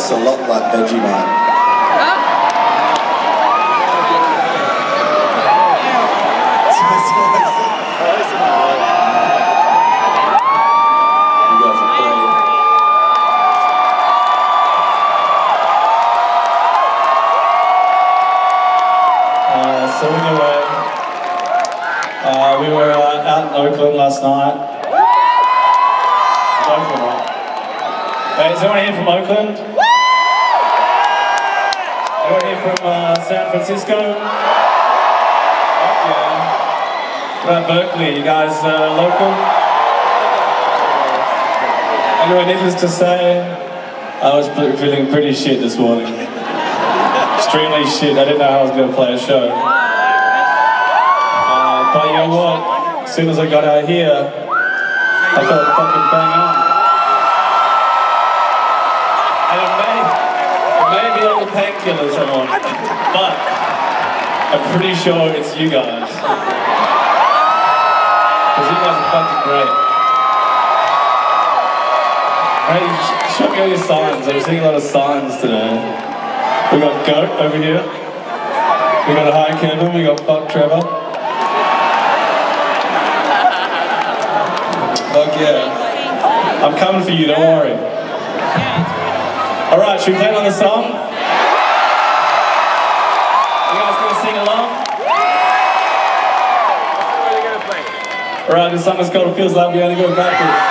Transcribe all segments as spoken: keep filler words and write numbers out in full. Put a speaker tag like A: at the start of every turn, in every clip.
A: tastes a lot like Vegemite.
B: So anyway, uh, we were uh, out in Oakland last night. Oakland, right? Hey, is anyone here from Oakland? Anyone here from uh, San Francisco? Yeah. What about Berkeley? You guys uh, local? Anyway, needless to say, I was feeling pretty shit this morning. Extremely shit. I didn't know how I was going to play a show. But you know what? As soon as I got out here, I felt fucking bang on. And it may, it may be all the painkillers I want, but I'm pretty sure it's you guys. Because you guys are fucking great. Hey, show me all your signs. I'm seeing a lot of signs today. We got Goat over here. We got Hi Kevin. We got Fuck Trevor. Fuck yeah. I'm coming for you, don't worry. Alright, should we play another song? You guys gonna sing along? What are you gonna play? Alright, this song is called Feels Like We Only Go Backwards.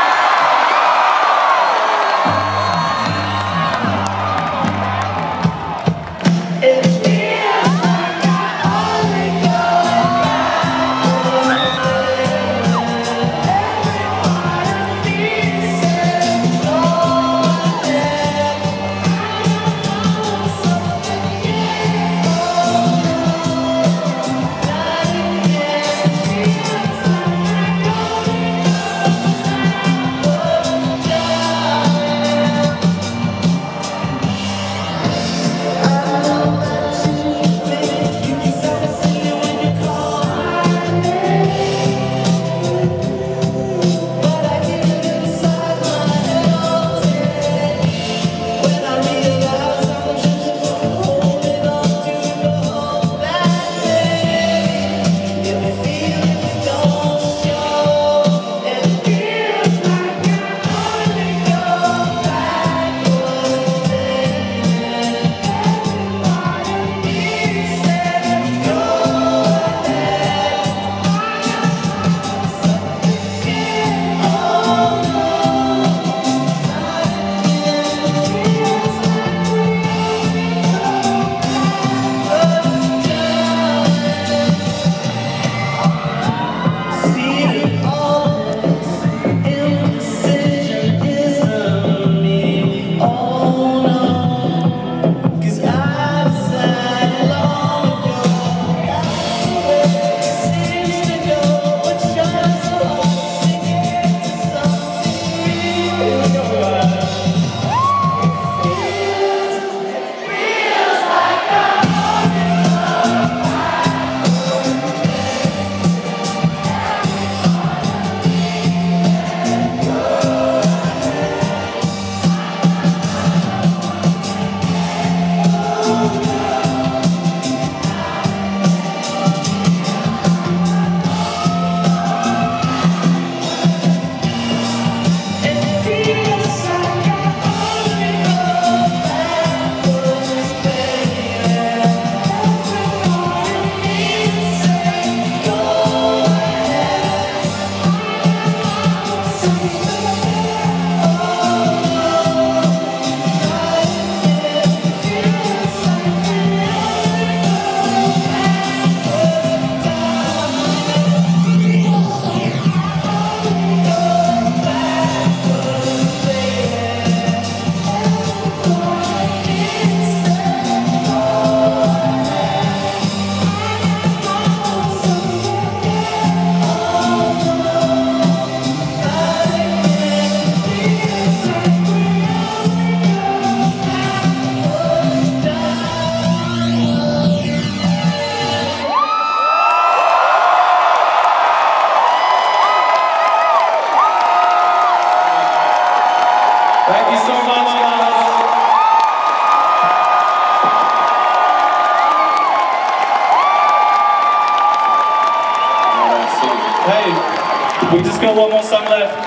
B: hey, we just got one more song left.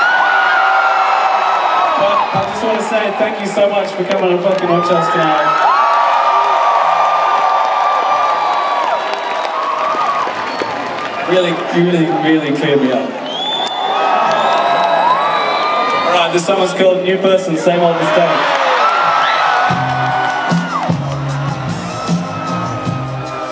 B: But I just want to say thank you so much for coming and fucking watch us tonight. Really, you really, really cleared me up. Alright, this song is called New Person, Same Old Mistake.